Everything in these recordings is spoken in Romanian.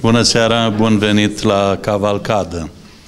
Bună seara, bun venit la cavalcadă.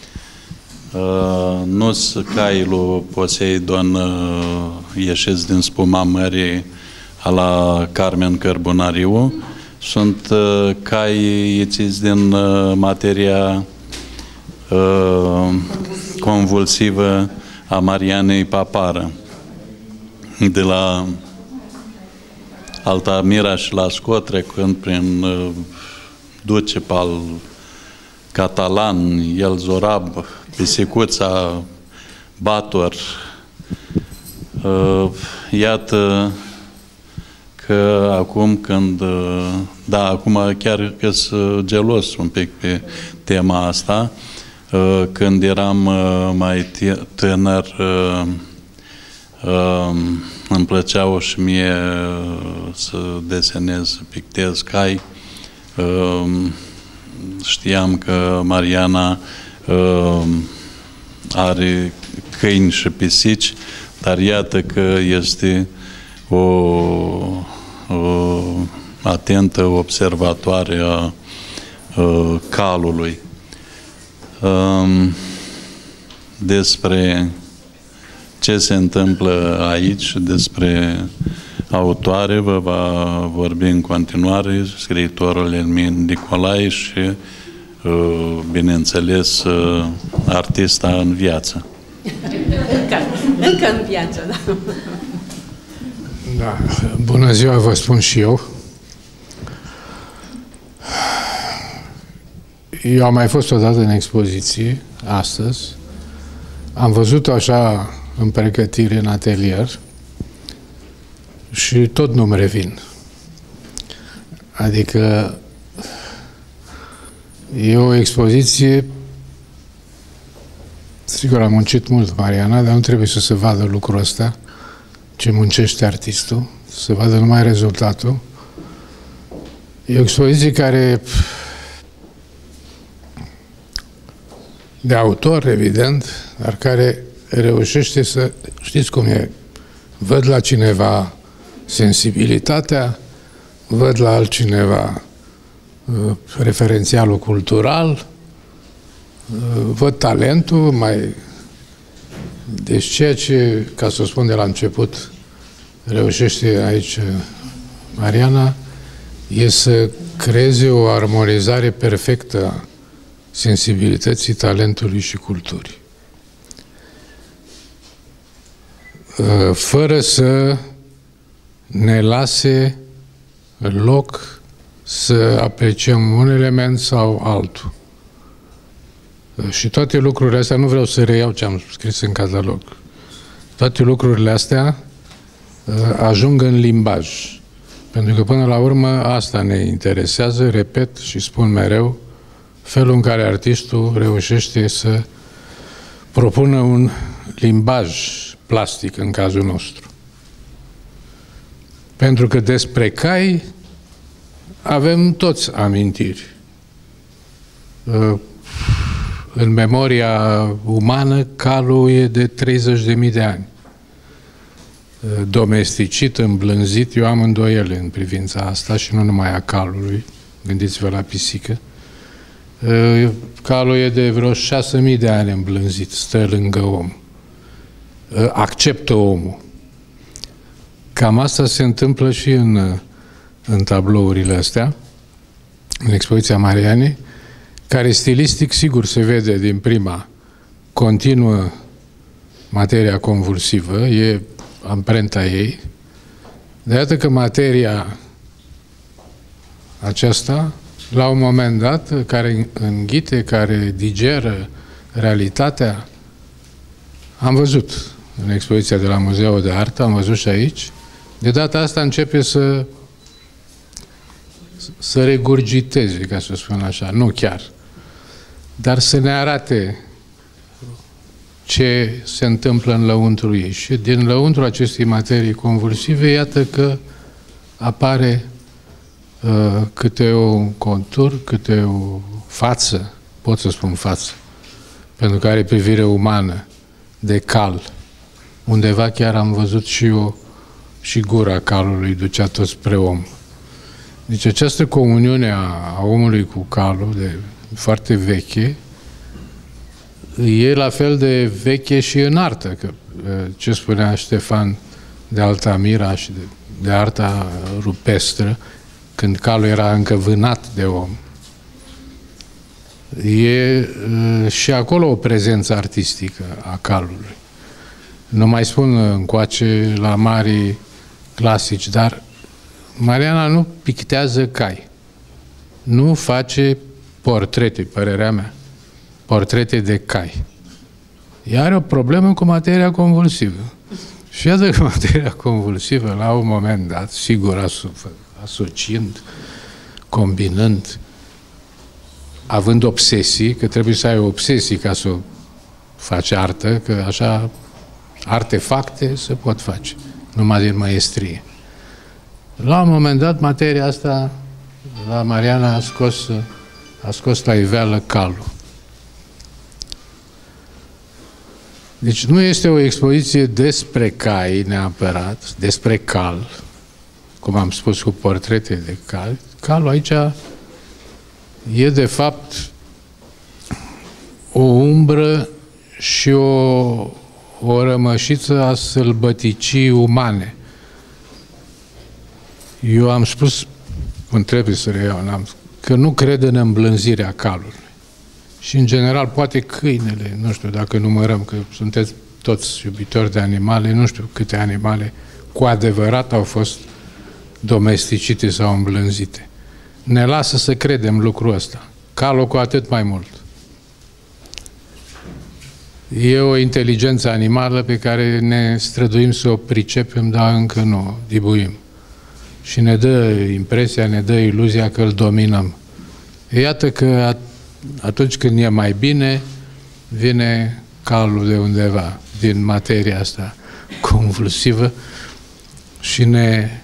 Nu-s caii lui Poseidon ieșiți din spuma mării a la Carmen Cărbunariu, sunt cai ieșiți din materia convulsivă a Marianei Papară, de la Altamira și la Scot, trecând prin Ducepal, Catalan, El Zorab, Pisicuța, Bator. Iată că acum când... Da, acum chiar că sunt gelos un pic pe tema asta. Când eram mai tânăr, îmi plăceau și mie să desenez, să pictez cai. Știam că Mariana are câini și pisici, dar iată că este o atentă observatoare a calului. Despre ce se întâmplă aici, despre autoare, vă va vorbi în continuare scriitorul Elmin Nicolae și, bineînțeles, artista în viață. Încă în viață, da. Da. Bună ziua, vă spun și eu. Eu am mai fost odată în expoziție, astăzi. Am văzut-o așa în pregătire, în atelier, și tot nu-mi revin. Adică e o expoziție, sigur, a muncit mult Mariana, dar nu trebuie să se vadă lucrul ăsta, ce muncește artistul, să se vadă numai rezultatul. E o expoziție care, de autor, evident, dar care reușește să, știți cum e, văd la cineva sensibilitatea, văd la altcineva referențialul cultural, văd talentul, deci ceea ce, ca să spun de la început, reușește aici Mariana, e să creeze o armonizare perfectă a sensibilității, talentului și culturii. Fără să ne lase loc să apreciem un element sau altul. Și toate lucrurile astea, nu vreau să reiau ce am scris în catalog, toate lucrurile astea ajung în limbaj. Pentru că până la urmă asta ne interesează, repet și spun mereu, felul în care artistul reușește să propună un limbaj plastic în cazul nostru. Pentru că despre cai avem toți amintiri. În memoria umană, calul e de 30.000 de ani. Domesticit, îmblânzit, eu am îndoiele în privința asta și nu numai a calului. Gândiți-vă la pisică. Calul e de vreo 6.000 de ani îmblânzit, stă lângă om. Acceptă omul. Cam asta se întâmplă și în tablourile astea, în expoziția Marianei, care stilistic, sigur, se vede din prima, continuă materia convulsivă, e amprenta ei, de iată că materia aceasta, la un moment dat, care înghite, care digeră realitatea, am văzut în expoziția de la Muzeul de Artă, am văzut și aici, de data asta începe să regurgiteze, ca să spun așa, nu chiar, dar să ne arate ce se întâmplă în lăuntrul ei. Și din lăuntrul acestei materii convulsive, iată că apare câte un contur, câte o față, pot să spun față, pentru că are privire umană, de cal. Undeva chiar am văzut și gura calului ducea tot spre om. Deci această comuniune a omului cu calul, foarte veche, e la fel de veche și în artă, că ce spunea Ștefan de Altamira și de arta rupestră, când calul era încă vânat de om. E și acolo o prezență artistică a calului. Nu mai spun încoace la mari clasici, dar Mariana nu pictează cai. Nu face portrete, părerea mea, portrete de cai. Ea are o problemă cu materia convulsivă. Și iată că materia convulsivă, la un moment dat, sigur asociind, combinând, având obsesii, că trebuie să ai obsesii ca să faci artă, că așa artefacte se pot face, numai din maestrie. La un moment dat, materia asta, la Mariana a scos la iveală calul. Deci nu este o expoziție despre cai neapărat, despre cal, cum am spus cu portrete de cal. Calul aici e de fapt o umbră și o rămășiță a sălbăticii umane. Eu am spus, îmi trebuie să reiau, că nu cred în îmblânzirea calului. Și în general, poate câinele, nu știu dacă numărăm, că sunteți toți iubitori de animale, nu știu câte animale cu adevărat au fost domesticite sau îmblânzite. Ne lasă să credem lucrul ăsta. Calul cu atât mai mult. E o inteligență animală pe care ne străduim să o pricepem, dar încă nu o dibuim. Și ne dă impresia, ne dă iluzia că îl dominăm. Iată că atunci când e mai bine, vine calul de undeva, din materia asta convulsivă și ne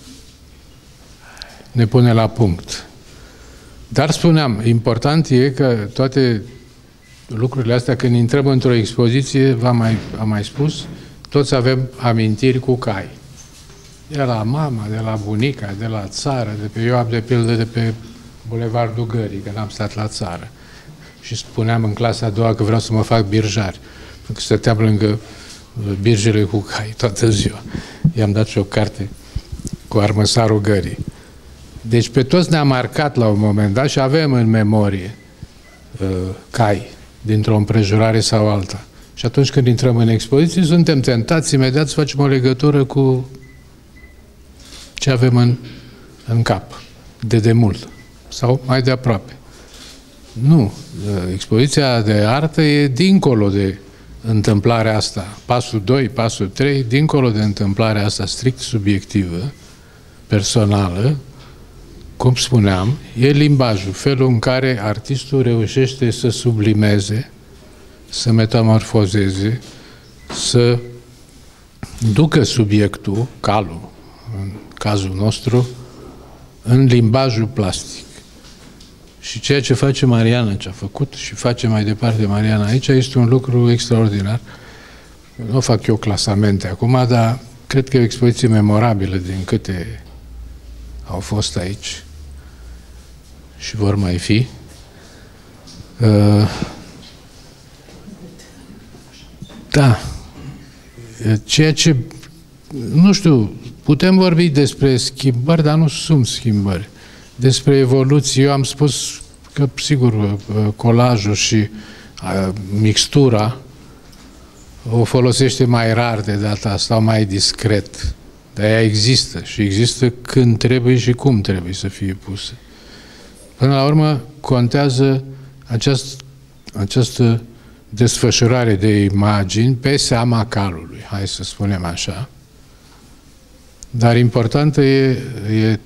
pune la punct. Dar spuneam, important e că toate lucrurile astea, când intrăm într-o expoziție, am mai spus, toți avem amintiri cu cai. De la mama, de la bunica, de la țară, eu am de pildă de pe Bulevardul Gării, că n-am stat la țară. Și spuneam în clasa a doua că vreau să mă fac birjar. Pentru că stăteam lângă birjele cu cai toată ziua. I-am dat și o carte cu Armăsarul Gării. Deci pe toți ne-a marcat la un moment dat și avem în memorie cai dintr-o împrejurare sau alta. Și atunci când intrăm în expoziție, suntem tentați imediat să facem o legătură cu ce avem în cap, de demult sau mai de aproape. Nu. Expoziția de artă e dincolo de întâmplarea asta. Pasul 2, pasul 3, dincolo de întâmplarea asta strict subiectivă, personală, cum spuneam, e limbajul, felul în care artistul reușește să sublimeze, să metamorfozeze, să ducă subiectul, calul, în cazul nostru, în limbajul plastic. Și ceea ce face Mariana, ce a făcut și face mai departe Mariana aici, este un lucru extraordinar. Nu fac eu clasamente acum, dar cred că e o expoziție memorabilă din câte au fost aici și vor mai fi. Da. Ceea ce, nu știu, putem vorbi despre schimbări, dar nu sunt schimbări. Despre evoluție, eu am spus că, sigur, colajul și mixtura o folosește mai rar de data asta, mai discret. Dar ea există și există când trebuie și cum trebuie să fie pusă. Până la urmă, contează această desfășurare de imagini pe seama calului, hai să spunem așa. Dar importantă e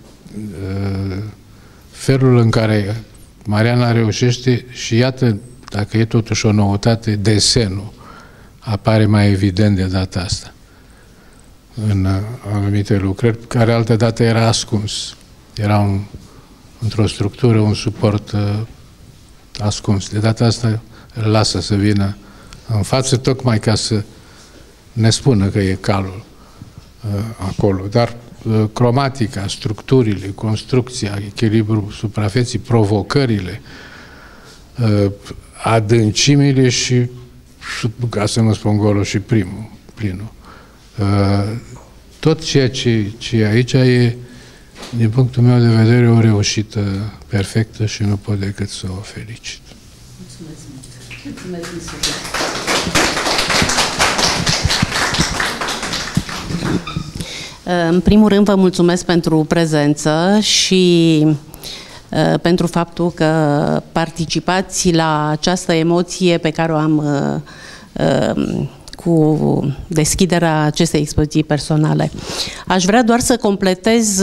felul în care Mariana reușește și iată, dacă e totuși o noutate, desenul apare mai evident de data asta în anumite lucrări, care altădată era ascuns. Era într-o structură, un suport ascuns. De data asta îl lasă să vină în față, tocmai ca să ne spună că e calul acolo. Dar cromatica, structurile, construcția, echilibrul suprafeții, provocările, adâncimile și, ca să nu spun golul, și plinul. Tot ceea ce e aici e, din punctul meu de vedere, o reușită perfectă și nu pot decât să o felicit. Mulțumesc mult. Mulțumesc din suflet. În primul rând vă mulțumesc pentru prezență și pentru faptul că participați la această emoție pe care o am cu deschiderea acestei expoziții personale. Aș vrea doar să completez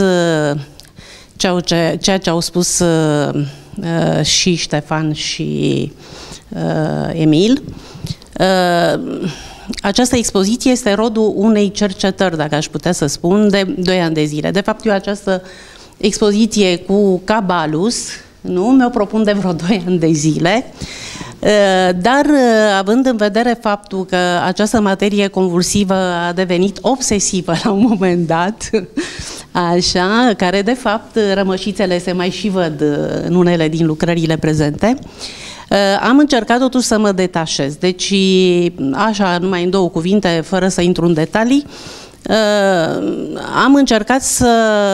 ceea ce au spus și Ștefan și Emil. Această expoziție este rodul unei cercetări, dacă aș putea să spun, de 2 ani de zile. De fapt, eu această expoziție cu Cabalus, nu, mi-o propun de vreo 2 ani de zile, dar având în vedere faptul că această materie convulsivă a devenit obsesivă la un moment dat, așa, care de fapt rămășițele se mai și văd în unele din lucrările prezente, am încercat totuși să mă detașez. Deci, așa, numai în 2 cuvinte, fără să intru în detalii, am încercat să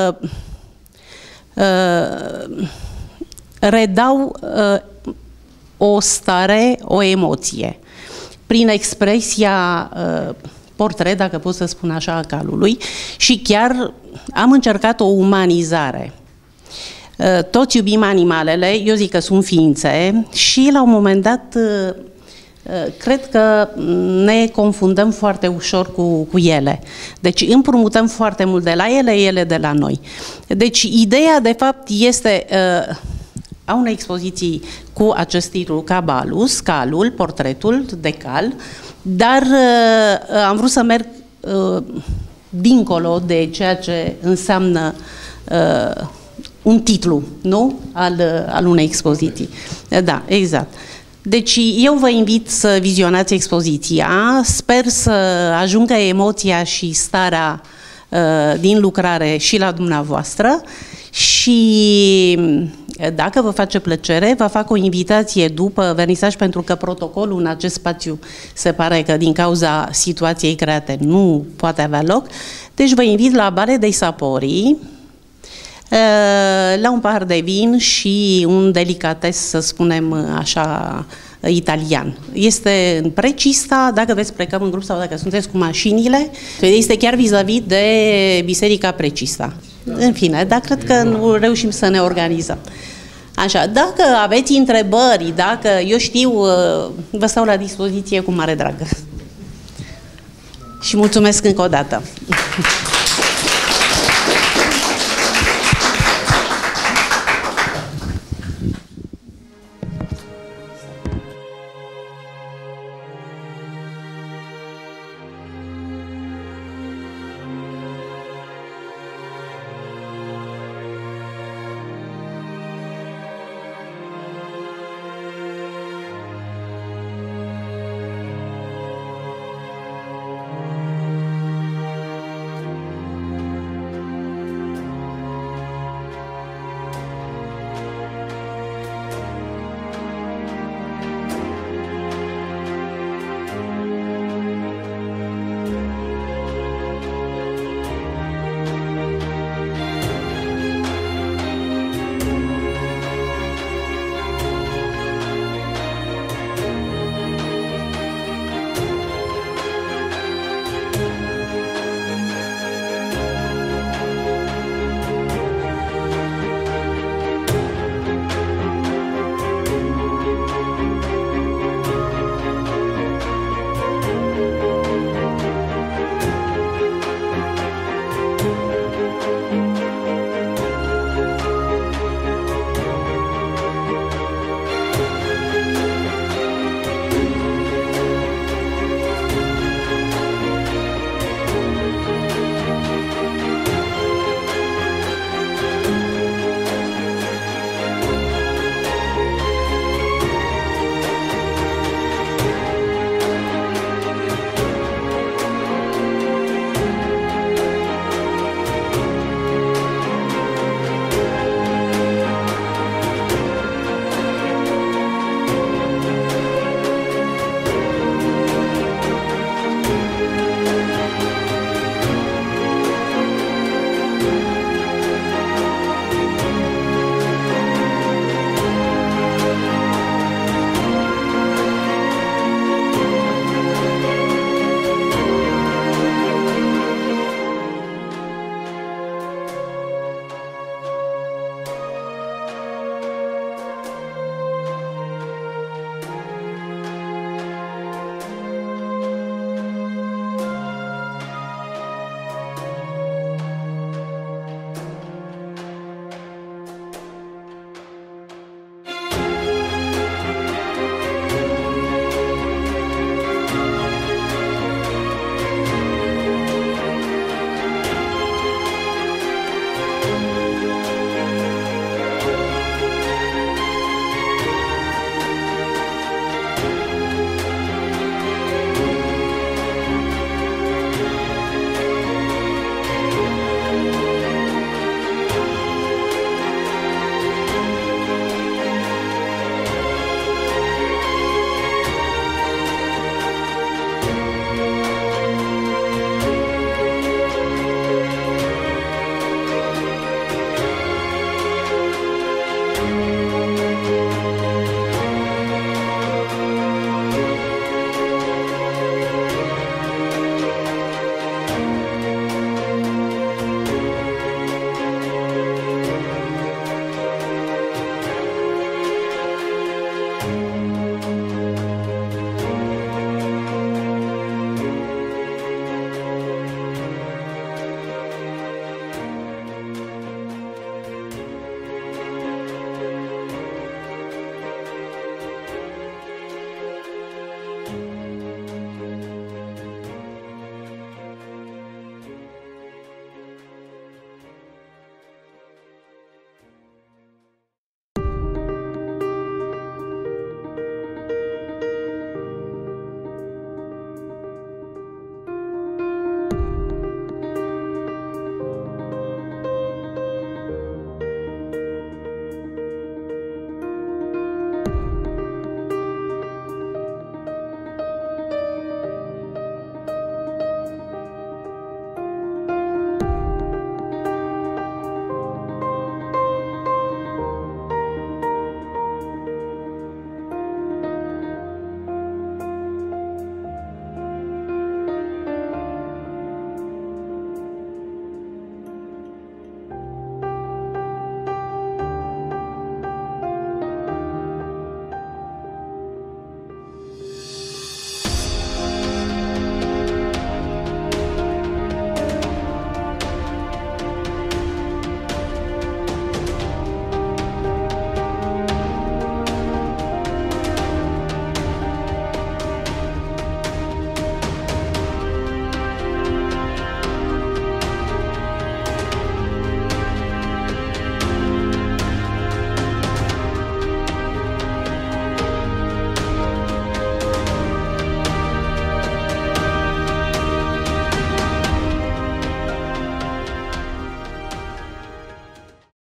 redau o stare, o emoție, prin expresia portret, dacă pot să spun așa, a calului, și chiar am încercat o umanizare. Toți iubim animalele, eu zic că sunt ființe și la un moment dat cred că ne confundăm foarte ușor cu ele. Deci împrumutăm foarte mult de la ele, ele de la noi. Deci ideea de fapt este a unei expoziții cu acest titlu Cabalus, calul, portretul de cal, dar am vrut să merg dincolo de ceea ce înseamnă un titlu, nu? Al unei expoziții. Da, exact. Deci eu vă invit să vizionați expoziția, sper să ajungă emoția și starea din lucrare și la dumneavoastră și dacă vă face plăcere, vă fac o invitație după vernisaj, pentru că protocolul în acest spațiu se pare că din cauza situației create nu poate avea loc. Deci vă invit la Bare dei Sapori, la un pahar de vin și un delicates, să spunem așa, italian. Este în Precista, dacă veți pleca în grup sau dacă sunteți cu mașinile, este chiar vis-a-vis de Biserica Precista. În fine, dar cred că nu reușim să ne organizăm. Așa, dacă aveți întrebări, dacă eu știu, vă stau la dispoziție cu mare drag. Și mulțumesc încă o dată.